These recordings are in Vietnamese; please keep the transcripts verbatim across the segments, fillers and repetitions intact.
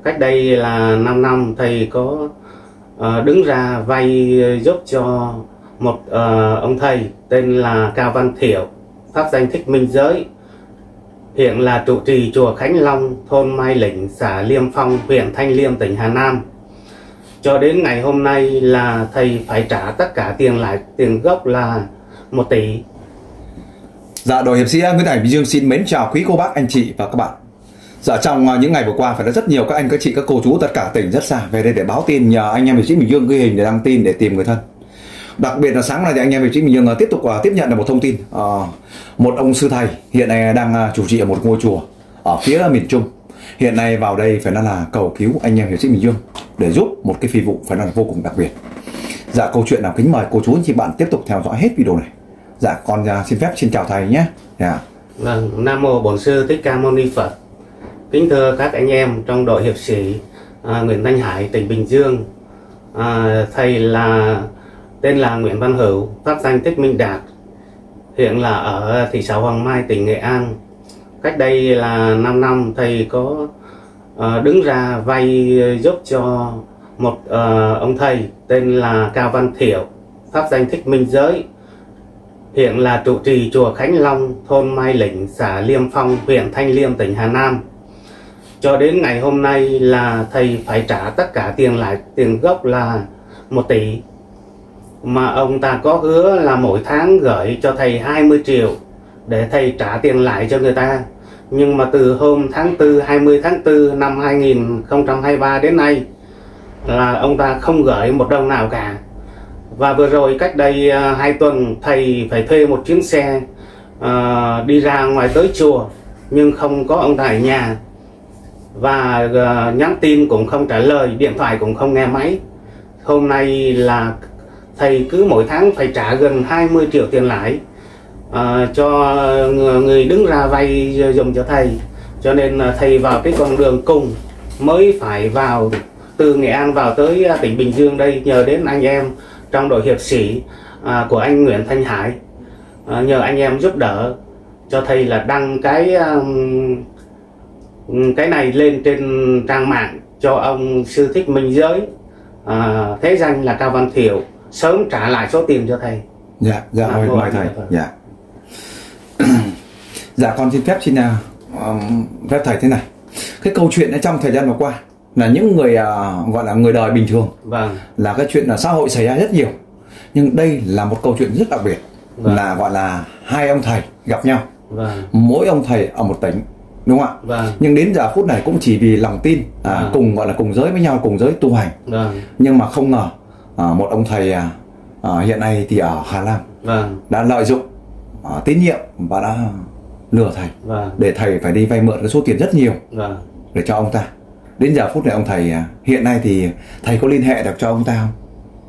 cách đây là năm năm thầy có uh, đứng ra vay giúp cho một uh, ông thầy tên là Cao Văn Thiệu, pháp danh Thích Minh Giới, hiện là trụ trì chùa Khánh Long, thôn Mai Lĩnh, xã Liêm Phong, huyện Thanh Liêm, tỉnh Hà Nam. Cho đến ngày hôm nay là thầy phải trả tất cả tiền lại, tiền gốc là một tỷ. Dạ, đội hiệp sĩ Nguyễn Thành Bình Dương xin mến chào quý cô bác, anh chị và các bạn. Dạ, trong những ngày vừa qua phải là rất nhiều các anh, các chị, các cô chú tất cả tỉnh rất xa về đây để báo tin, nhờ anh em hiệp sĩ Bình Dương ghi hình để đăng tin để tìm người thân. Đặc biệt là sáng nay thì anh em hiệp sĩ Bình Dương tiếp tục tiếp nhận được một thông tin, một ông sư thầy hiện nay đang chủ trì ở một ngôi chùa ở phía miền Trung, hiện nay vào đây phải nói là cầu cứu anh em hiệp sĩ Bình Dương để giúp một cái phi vụ phải nói là vô cùng đặc biệt. Dạ, câu chuyện nào kính mời cô chú anh chị bạn tiếp tục theo dõi hết video này. Dạ, con xin phép xin chào thầy nhé. Dạ. Vâng, Nam Mô Bổn Sư Thích Ca Mâu Ni Phật. Kính thưa các anh em trong đội hiệp sĩ à, Nguyễn Thanh Hải, tỉnh Bình Dương. à, Thầy là tên là Nguyễn Văn Hữu, pháp danh Thích Minh Đạt, hiện là ở thị xã Hoàng Mai, tỉnh Nghệ An. Cách đây là năm năm thầy có à, đứng ra vay giúp cho một à, ông thầy tên là Cao Văn Thiệu, pháp danh Thích Minh Giới, hiện là trụ trì chùa Khánh Long, thôn Mai Lĩnh, xã Liêm Phong, huyện Thanh Liêm, tỉnh Hà Nam. Cho đến ngày hôm nay là thầy phải trả tất cả tiền lại, tiền gốc là một tỷ. Mà ông ta có hứa là mỗi tháng gửi cho thầy hai mươi triệu để thầy trả tiền lại cho người ta. Nhưng mà từ hôm tháng tư, hai mươi tháng tư năm hai nghìn không trăm hai mươi ba đến nay là ông ta không gửi một đồng nào cả. Và vừa rồi cách đây uh, hai tuần thầy phải thuê một chuyến xe uh, đi ra ngoài tới chùa, nhưng không có ông ta ở nhà. Và uh, nhắn tin cũng không trả lời, điện thoại cũng không nghe máy. Hôm nay là thầy cứ mỗi tháng phải trả gần hai mươi triệu tiền lãi uh, cho người đứng ra vay dùng cho thầy. Cho nên uh, thầy vào cái con đường cùng mới phải vào từ Nghệ An vào tới uh, tỉnh Bình Dương đây, nhờ đến anh em trong đội hiệp sĩ à, của anh Nguyễn Thanh Hải, à, nhờ anh em giúp đỡ cho thầy là đăng cái um, cái này lên trên trang mạng cho ông sư Thích Minh Giới, à, thế danh là Cao Văn Thiệu, sớm trả lại số tiền cho thầy. Dạ, dạ, mời mời thầy. Dạ. Dạ, con xin phép xin uh, phép thầy thế này. Cái câu chuyện ở trong thời gian vừa qua là những người uh, gọi là người đời bình thường, vâng, là cái chuyện là xã hội xảy ra rất nhiều, nhưng đây là một câu chuyện rất đặc biệt, vâng, là gọi là hai ông thầy gặp nhau, vâng, mỗi ông thầy ở một tỉnh, đúng không ạ? Vâng. Nhưng đến giờ phút này cũng chỉ vì lòng tin, à, vâng, cùng gọi là cùng giới với nhau, cùng giới tu hành, vâng, nhưng mà không ngờ à, một ông thầy à, à, hiện nay thì ở Hà Nam, vâng, đã lợi dụng à, tín nhiệm và đã lừa thầy, vâng, để thầy phải đi vay mượn cái số tiền rất nhiều, vâng, để cho ông ta. Đến giờ phút này ông thầy hiện nay thì thầy có liên hệ được cho ông ta không?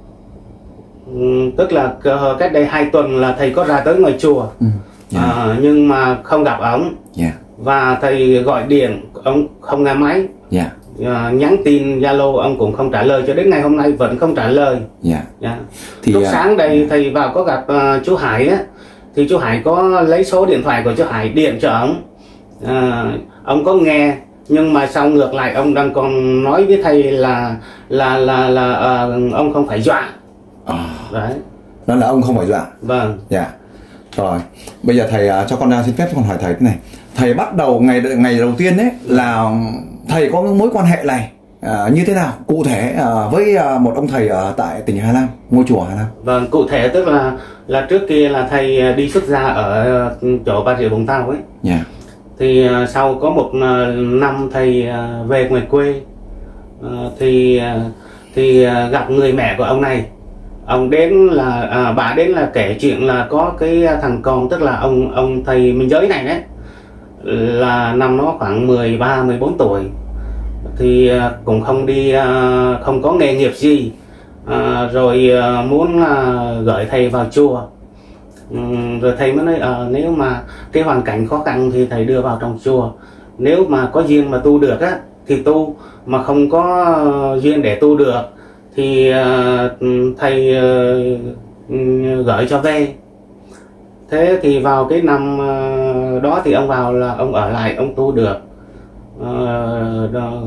Ừ, tức là cách đây hai tuần là thầy có ra tới ngoài chùa, ừ, yeah, à, nhưng mà không gặp ông, yeah, và thầy gọi điện ông không nghe máy, yeah, à, nhắn tin Zalo ông cũng không trả lời, cho đến ngày hôm nay vẫn không trả lời, yeah. Yeah. Thì lúc sáng đây, yeah, thầy vào có gặp uh, chú Hải á, thì chú Hải có lấy số điện thoại của chú Hải điện cho ông, à, ông có nghe. Nhưng mà sau ngược lại ông đang còn nói với thầy là là là là uh, ông không phải dọa, à, đấy, đó là ông không phải dọa, vâng, dạ, yeah. Rồi bây giờ thầy uh, cho con ra xin phép con hỏi thầy thế này, thầy bắt đầu ngày ngày đầu tiên đấy là thầy có mối quan hệ này uh, như thế nào cụ thể uh, với uh, một ông thầy ở tại tỉnh Hà Nam, ngôi chùa Hà Nam? Vâng, cụ thể tức là là trước kia là thầy đi xuất gia ở chỗ Bà Rịa Vũng Tàu ấy, yeah. Thì uh, sau có một uh, năm thầy uh, về ngoài quê, uh, thì uh, thì uh, gặp người mẹ của ông này. Ông đến là uh, bà đến là kể chuyện là có cái thằng con, tức là ông ông thầy Minh Giới này đấy, là năm nó khoảng mười ba mười bốn tuổi, thì uh, cũng không đi uh, không có nghề nghiệp gì, uh, rồi uh, muốn uh, gửi thầy vào chùa. Ừ, rồi thầy mới nói à, nếu mà cái hoàn cảnh khó khăn thì thầy đưa vào trong chùa, nếu mà có duyên mà tu được á thì tu, mà không có duyên để tu được thì uh, thầy uh, gửi cho về. Thế thì vào cái năm uh, đó thì ông vào là ông ở lại, ông tu được uh,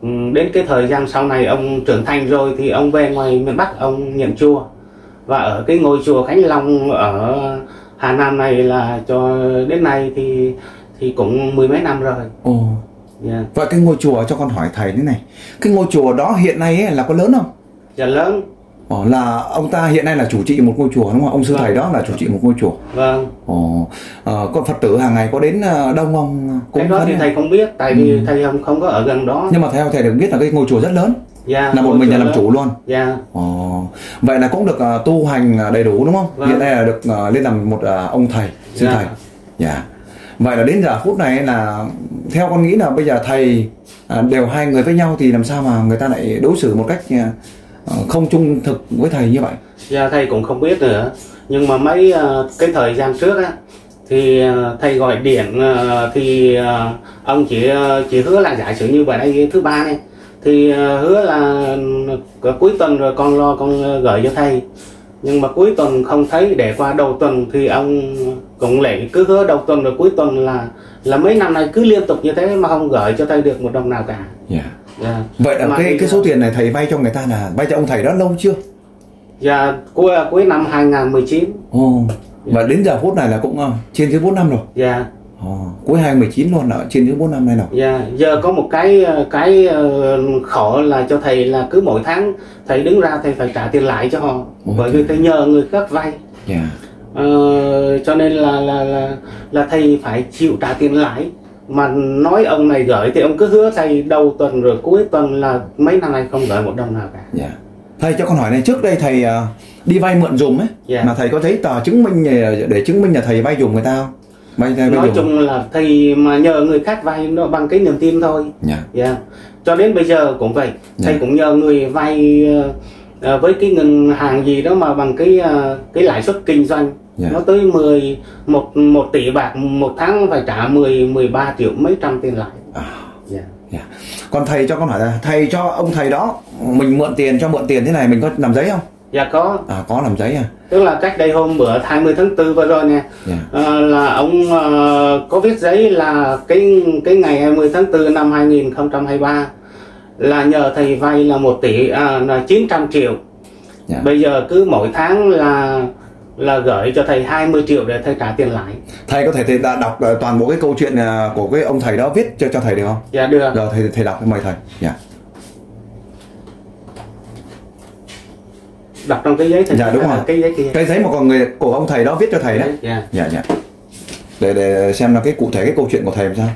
Ừ, đến cái thời gian sau này ông trưởng thành rồi thì ông về ngoài miền Bắc ông nhận chùa, và ở cái ngôi chùa Khánh Long ở Hà Nam này là cho đến nay thì thì cũng mười mấy năm rồi. Ồ. Yeah. Vậy cái ngôi chùa, cho con hỏi thầy thế này, cái ngôi chùa đó hiện nay ấy là có lớn không? Dạ lớn. Ồ, là ông ta hiện nay là chủ trị một ngôi chùa đúng không? Ông sư Vâng. thầy đó là chủ trị một ngôi chùa. Vâng. Ồ, à, có Phật tử hàng ngày có đến đông không? Cái đó thì thầy không biết, tại vì ừ. thầy không không có ở gần đó. Nhưng mà theo thầy được biết là cái ngôi chùa rất lớn. Dạ. Là một mình là làm chủ luôn. Dạ. Ồ, vậy là cũng được uh, tu hành đầy đủ đúng không? Vâng. Hiện nay là được uh, lên làm một uh, ông thầy, sư dạ. thầy. Dạ. Vậy là đến giờ phút này là theo con nghĩ là bây giờ thầy uh, đều hai người với nhau thì làm sao mà người ta lại đối xử một cách uh, không trung thực với thầy như vậy? Dạ thầy cũng không biết nữa. Nhưng mà mấy uh, cái thời gian trước á thì uh, thầy gọi điện uh, thì uh, ông chỉ uh, chỉ hứa là giả sử như vào đây thứ ba này thì uh, hứa là uh, cuối tuần rồi con lo con uh, gửi cho thầy. Nhưng mà cuối tuần không thấy, để qua đầu tuần thì ông cũng lại cứ hứa đầu tuần rồi cuối tuần, là là mấy năm nay cứ liên tục như thế mà không gửi cho thầy được một đồng nào cả. Yeah. Yeah. Vậy là cái cái số tiền này thầy vay cho người ta là vay cho ông thầy đó lâu chưa? Dạ cuối cuối năm hai nghìn không trăm mười chín. Ồ. Oh. Và đến giờ phút này là cũng uh, trên dưới bốn năm rồi. Dạ. Ồ, cuối hai nghìn không trăm mười chín luôn, ở trên dưới bốn năm nay rồi. Dạ, giờ có một cái cái khó là cho thầy là cứ mỗi tháng thầy đứng ra thầy phải trả tiền lại cho họ. Ôi bởi vì thầy nhờ người khác vay. Dạ. Ờ, cho nên là là là là thầy phải chịu trả tiền lãi. Mà nói ông này gửi thì ông cứ hứa thầy đầu tuần rồi cuối tuần, là mấy năm nay không gửi một đồng nào cả. Dạ. Thầy cho con hỏi này, trước đây thầy uh, đi vay mượn dùm ấy, dạ. mà thầy có giấy tờ chứng minh để, để chứng minh là thầy vay dùm người ta không? Vay, vay nói dùm. chung là thầy mà nhờ người khác vay nó bằng cái niềm tin thôi. Dạ. Yeah. Cho đến bây giờ cũng vậy, thầy dạ. cũng nhờ người vay uh, với cái ngân hàng gì đó mà bằng cái uh, cái lãi suất kinh doanh. Dạ. Nó tới mười một một tỷ bạc một tháng phải trả mười mười ba triệu mấy trăm tiền lãi. À. Yeah. Yeah. Còn thầy cho con hỏi là thầy cho ông thầy đó mình mượn tiền, cho mượn tiền thế này mình có làm giấy không? Dạ có. À có làm giấy à? Tức là cách đây hôm bữa hai mươi tháng tư vừa rồi nè, yeah. à, là ông uh, có viết giấy là cái cái ngày hai mươi tháng tư năm hai nghìn không trăm hai mươi ba là nhờ thầy vay là một tỷ à, là chín trăm triệu. Yeah. Bây giờ cứ mỗi tháng là là gửi cho thầy hai mươi triệu để thầy trả tiền lại. Thầy có thể thầy đã đọc toàn bộ cái câu chuyện của cái ông thầy đó viết cho cho thầy được không? Dạ được. Rồi thầy thầy đọc, mời thầy. Dạ. Đọc trong cái giấy thầy. Dạ đúng rồi. Cái giấy kia. Cái giấy mà còn người của ông thầy đó viết cho thầy đấy. Dạ. Dạ dạ. Để để xem là cái cụ thể cái câu chuyện của thầy làm sao.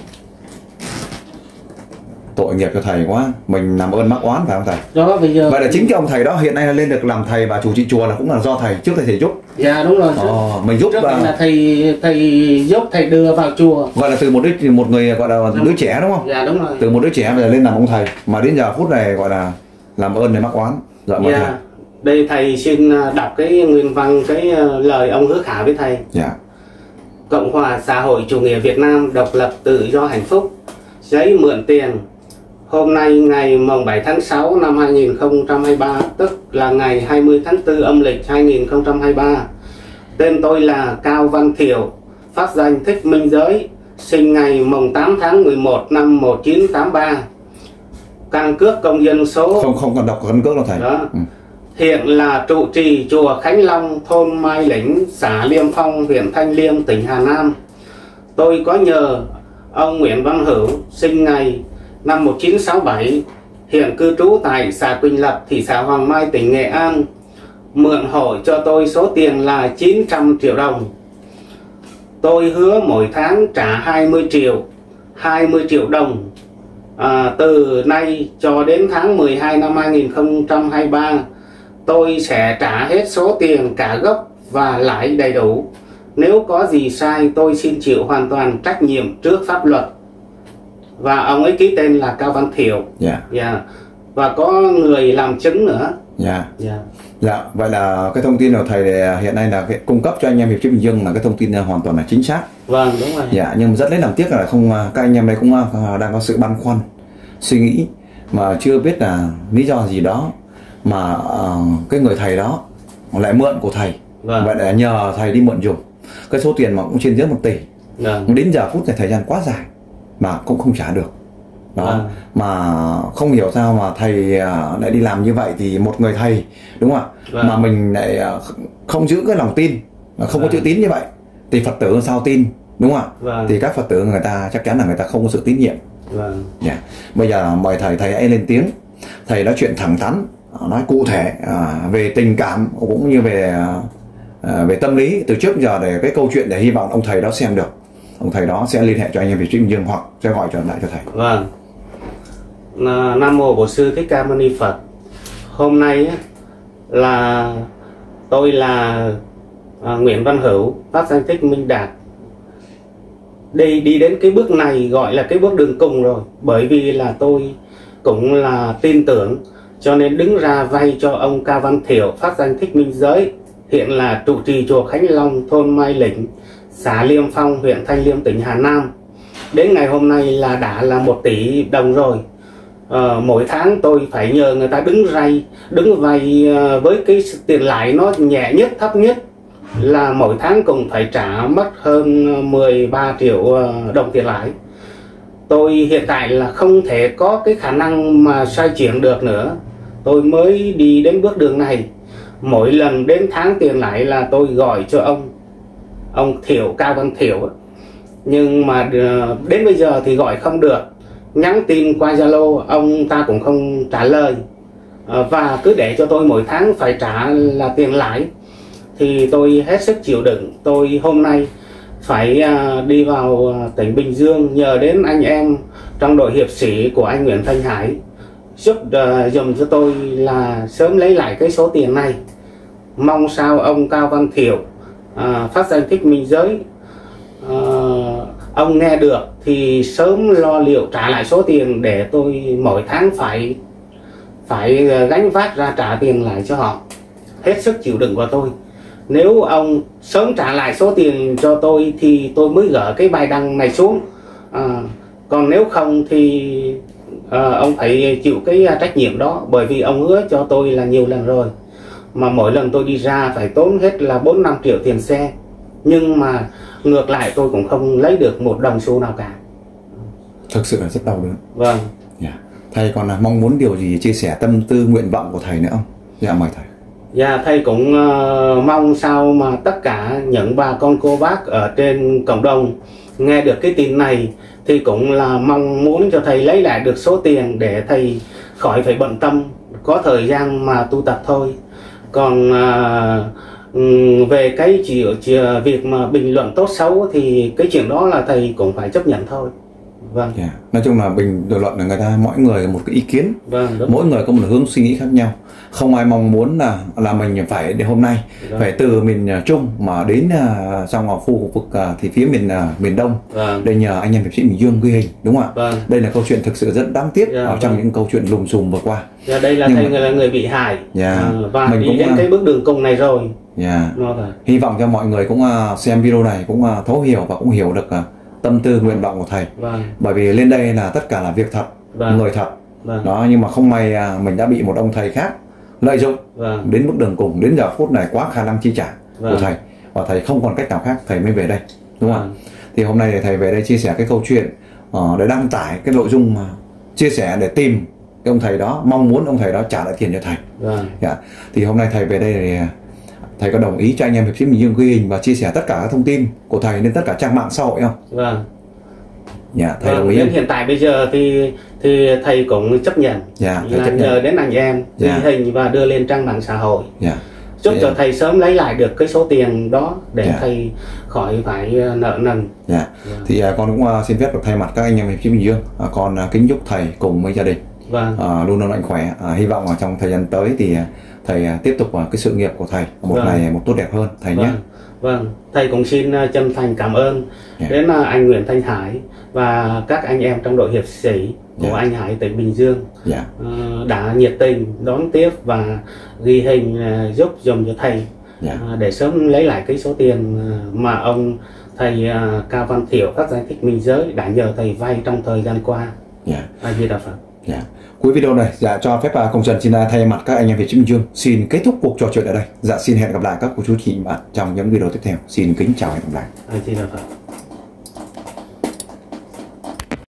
Tội nghiệp cho thầy quá, mình làm ơn mắc oán phải không thầy? Đó bây giờ. Vậy là chính cái ông thầy đó hiện nay lên được làm thầy và chủ trị chùa là cũng là do thầy, trước thầy thầy giúp. Dạ đúng rồi. Ồ, mình giúp. Trước và... là thầy thầy giúp thầy đưa vào chùa. Gọi là từ một đứa một người gọi là đúng. Đứa trẻ đúng không? Dạ đúng rồi. Từ một đứa trẻ bây giờ lên làm ông thầy, mà đến giờ phút này gọi là làm ơn để mắc oán. Dạ mời dạ. thầy. Đây thầy xin đọc cái nguyên văn cái lời ông hứa khả với thầy. Dạ. Cộng hòa xã hội chủ nghĩa Việt Nam độc lập tự do hạnh phúc. Giấy mượn tiền. Hôm nay ngày mồng bảy tháng sáu năm hai nghìn không trăm hai mươi ba, tức là ngày hai mươi tháng tư âm lịch hai nghìn không trăm hai mươi ba. Tên tôi là Cao Văn Thiệu, pháp danh Thích Minh Giới, sinh ngày mồng tám tháng mười một năm một nghìn chín trăm tám mươi ba. Căn cước công dân số. Không không cần đọc căn cước đâu thầy. Đó. Ừ. Hiện là trụ trì chùa Khánh Long, thôn Mai Lĩnh, xã Liêm Phong, huyện Thanh Liêm, tỉnh Hà Nam. Tôi có nhờ ông Nguyễn Văn Hữu, sinh ngày năm một nghìn chín trăm sáu mươi bảy, hiện cư trú tại xã Quỳnh Lập, thị xã Hoàng Mai, tỉnh Nghệ An, mượn hộ cho tôi số tiền là chín trăm triệu đồng. Tôi hứa mỗi tháng trả hai mươi triệu, hai mươi triệu đồng. À, từ nay cho đến tháng mười hai năm hai nghìn không trăm hai mươi ba, tôi sẽ trả hết số tiền cả gốc và lãi đầy đủ. Nếu có gì sai tôi xin chịu hoàn toàn trách nhiệm trước pháp luật. Và ông ấy ký tên là Cao Văn Thiệu. Dạ. Dạ. Và có người làm chứng nữa. Dạ. Dạ. Dạ, vậy là cái thông tin của thầy hiện nay là cái cung cấp cho anh em Hiệp Sĩ Bình Dương là cái thông tin hoàn toàn là chính xác. Vâng, đúng rồi. Dạ, nhưng rất lấy làm tiếc là không, các anh em đây cũng đang có sự băn khoăn, suy nghĩ mà chưa biết là lý do gì đó mà uh, cái người thầy đó lại mượn của thầy. Vâng. Vậy là nhờ thầy đi mượn dùng cái số tiền mà cũng trên dưới một tỷ. Vâng. Đến giờ phút này thời gian quá dài mà cũng không trả được. đó. À. Mà không hiểu sao mà thầy uh, lại đi làm như vậy, thì một người thầy đúng không ạ, Vâng. mà mình lại uh, không giữ cái lòng tin, không Vâng. có chữ tín như vậy, thì Phật tử sao tin, đúng không ạ? Vâng. Thì các Phật tử người ta chắc chắn là người ta không có sự tín nhiệm. Vâng. Yeah. Bây giờ mời thầy, thầy hãy lên tiếng, thầy nói chuyện thẳng thắn, nói cụ thể uh, về tình cảm cũng như về uh, về tâm lý từ trước giờ, để cái câu chuyện để hy vọng ông thầy đó xem được, ông thầy đó sẽ liên hệ cho anh em Việt Sĩ Bình Dương hoặc sẽ gọi trở lại cho thầy. Vâng. Nam mô Bổn Sư Thích Ca Mâu Ni Phật. Hôm nay á, là tôi là à, Nguyễn Văn Hữu, pháp danh Thích Minh Đạt. Đi đi đến cái bước này gọi là cái bước đường cùng rồi, bởi vì là tôi cũng là tin tưởng, cho nên đứng ra vay cho ông Cao Văn Thiểu, pháp danh Thích Minh Giới, hiện là trụ trì chùa Khánh Long, thôn Mai Lĩnh, xã Liêm Phong, huyện Thanh Liêm, tỉnh Hà Nam. Đến ngày hôm nay là đã là một tỷ đồng rồi. À, mỗi tháng tôi phải nhờ người ta đứng vay, đứng vay à, với cái tiền lãi nó nhẹ nhất, thấp nhất là mỗi tháng cũng phải trả mất hơn mười ba triệu đồng tiền lãi. Tôi hiện tại là không thể có cái khả năng mà xoay chuyển được nữa, tôi mới đi đến bước đường này. Mỗi lần đến tháng tiền lãi là tôi gọi cho ông ông Thiểu, Cao Văn Thiểu, nhưng mà đến bây giờ thì gọi không được, nhắn tin qua Zalo ông ta cũng không trả lời, và cứ để cho tôi mỗi tháng phải trả là tiền lãi. Thì tôi hết sức chịu đựng. Tôi hôm nay phải đi vào tỉnh Bình Dương, nhờ đến anh em trong đội hiệp sĩ của anh Nguyễn Thanh Hải giúp uh, dùm cho tôi là sớm lấy lại cái số tiền này. Mong sao ông Cao Văn Thiểu, uh, pháp danh Thích Minh Giới, uh, ông nghe được thì sớm lo liệu trả lại số tiền, để tôi mỗi tháng phải phải gánh vác ra trả tiền lại cho họ. Hết sức chịu đựng của tôi. Nếu ông sớm trả lại số tiền cho tôi thì tôi mới gỡ cái bài đăng này xuống. À, còn nếu không thì à, ông phải chịu cái trách nhiệm đó, bởi vì ông hứa cho tôi là nhiều lần rồi, mà mỗi lần tôi đi ra phải tốn hết là bốn năm triệu tiền xe, nhưng mà ngược lại tôi cũng không lấy được một đồng xu nào cả. Thực sự là rất đau đớn. Vâng. Yeah. Thầy còn là mong muốn điều gì chia sẻ tâm tư nguyện vọng của thầy nữa không? Dạ mời thầy. Dạ, thầy cũng uh, mong sao mà tất cả những bà con cô bác ở trên cộng đồng nghe được cái tin này thì cũng là mong muốn cho thầy lấy lại được số tiền để thầy khỏi phải bận tâm, có thời gian mà tu tập thôi. Còn uh, về cái chuyện, chuyện việc mà bình luận tốt xấu thì cái chuyện đó là thầy cũng phải chấp nhận thôi. Vâng. Yeah. Nói chung là bình luận là người ta mỗi người một cái ý kiến, vâng, mỗi người có một hướng suy nghĩ khác nhau, không ai mong muốn là là mình phải đến hôm nay vâng. phải từ miền Trung mà đến uh, trong khu vực uh, thì phía miền uh, miền Đông vâng. đây nhờ anh em hiệp sĩ Bình Dương ghi hình, đúng không ạ? Vâng. Đây là câu chuyện thực sự rất đáng tiếc yeah, ở trong vâng. những câu chuyện lùm xùm vừa qua. Yeah, đây là nhưng thầy mà... là người bị hại yeah. à, và mình đi cũng đến uh... cái bước đường cùng này rồi. Yeah. Nó hy vọng cho mọi người cũng uh, xem video này cũng uh, thấu hiểu và cũng hiểu được uh, tâm tư nguyện vọng của thầy. Vâng. Bởi vì lên đây là tất cả là việc thật, vâng. người thật. Vâng. Đó, nhưng mà không may à, mình đã bị một ông thầy khác lợi dụng vâng. đến mức đường cùng, đến giờ phút này quá khả năng chi trả vâng. của thầy, và thầy không còn cách nào khác, thầy mới về đây, đúng không ạ? Vâng. Thì hôm nay thầy về đây chia sẻ cái câu chuyện uh, để đăng tải cái nội dung uh, chia sẻ để tìm cái ông thầy đó, mong muốn ông thầy đó trả lại tiền cho thầy. Vâng. Yeah. Thì hôm nay thầy về đây thì thầy có đồng ý cho anh em hiệp sĩ Bình Dương ghi hình và chia sẻ tất cả các thông tin của thầy lên tất cả trang mạng xã hội không? Vâng. Dạ, thầy vâng, đồng ý. Đến hiện tại bây giờ thì thì thầy cũng chấp nhận. Dạ, thầy là chấp nhờ nhận. Đến anh em ghi dạ. hình và đưa lên trang mạng xã hội. Dạ. Chúc dạ. cho thầy sớm lấy lại được cái số tiền đó để dạ. thầy khỏi phải nợ nần. Dạ. dạ. Thì uh, con cũng uh, xin phép được thay mặt các anh em hiệp sĩ Bình Dương, uh, con uh, kính chúc thầy cùng với gia đình vâng. uh, luôn luôn mạnh khỏe. Uh, hy vọng ở trong thời gian tới thì uh, thầy uh, tiếp tục uh, cái sự nghiệp của thầy một vâng. ngày một tốt đẹp hơn thầy vâng. nhé. Vâng, thầy cũng xin chân thành cảm ơn yeah. đến anh Nguyễn Thanh Hải và các anh em trong đội hiệp sĩ của yeah. anh Hải tỉnh Bình Dương yeah. đã nhiệt tình đón tiếp và ghi hình giúp dùm cho thầy yeah. để sớm lấy lại cái số tiền mà ông thầy Cao Văn Thiểu, pháp danh Thích Minh Giới đã nhờ thầy vay trong thời gian qua. Yeah. A Di Đà Phật. Yeah. Cuối video này, dạ cho phép uh, công trần xin uh, thay mặt các anh em Việt Sĩ Bình Dương xin kết thúc cuộc trò chuyện ở đây. Dạ xin hẹn gặp lại các cô chú chị bạn trong những video tiếp theo. Xin kính chào và hẹn gặp lại. A Di Đà Phật.